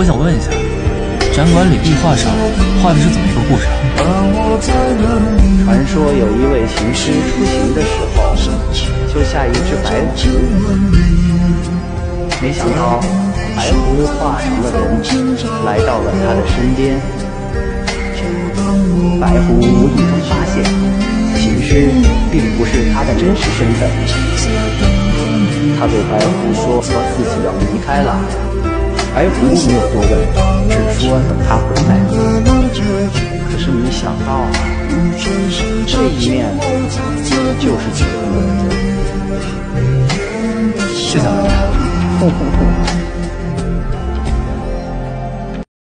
我想问一下，展馆里壁画上画的是怎么一个故事啊？ 传说有一位行尸出行的时候，就下一只白狐，没想到白狐化成了人，来到了他的身边。白狐无意中发现，行尸并不是他的真实身份。他对白狐说自己要离开了，白狐没有多问，只说等他回来。可是没想到这一面就是真的。 谢谢大家。